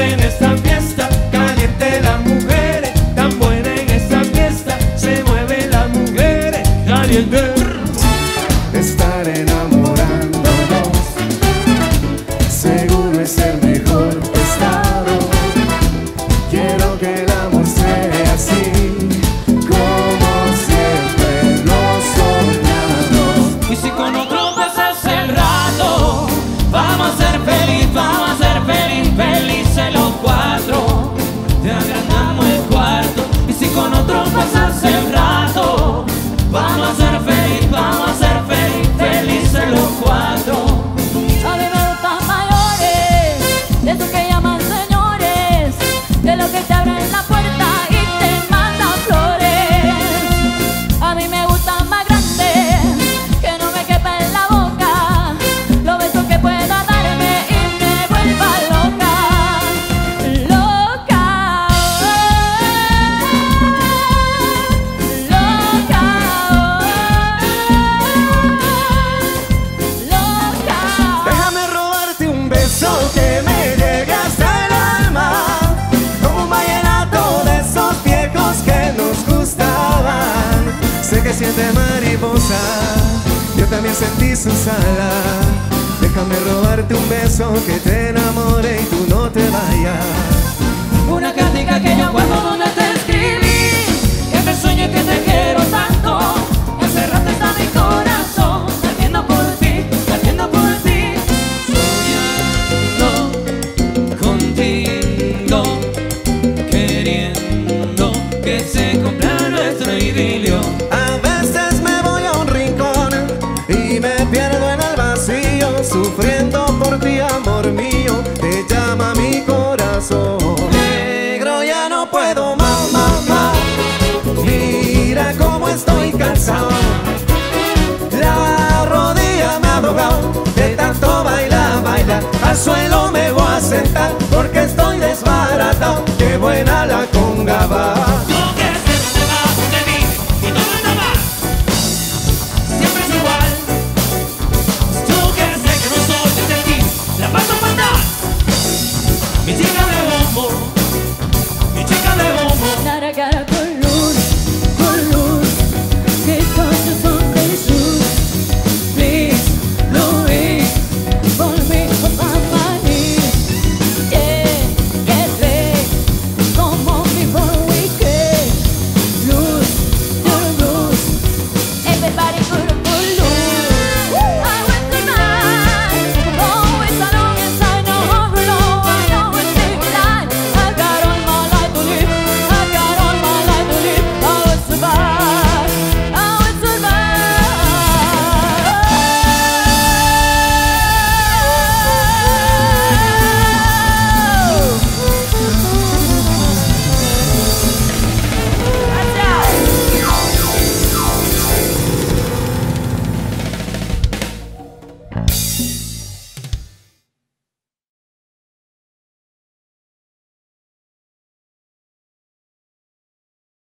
caliente en esta fiesta, caliente las mujeres, tan buena en esta fiesta, se mueven las mujeres, caliente. Estar enamorándonos, seguro es el mejor estado. Quiero que el amor sea así, como siempre lo soñado. Y si con otro pasas el rato, vamos a ser feliz, vamos a ser felices los cuatro. Te agrandamos el cuarto. Y si con otro pasas el rato, vamos a ser feliz, vamos a ser felices los cuatro. A mí me gustan mayores, de esos que llaman señores, de los que te abren la puerta y te mandan flores. A mí me gustan más grandes, que no me quepa en la boca, los besos que pueda darme y me vuelva loca, loca, loca. Déjame robarte un beso que me llegue hasta el alma, como un vallenato de esos viejos que nos gustaban. Sé que siente mariposa, yo también sentí sus alas. Déjame robarte un beso que te enamore y tú no te vayas. Una cartica que yo guardo donde te escribí, que me sueño y que te quiero tanto. Encerraste está mi corazón, latiendo por ti, latiendo por ti. Soñando contigo, queriendo que se cumpla nuestro idilio. A veces me voy a un rincón y me pierdo en el vacío, sufriendo por ti, amor mío, te llama mi corazón. Negro, ya no puedo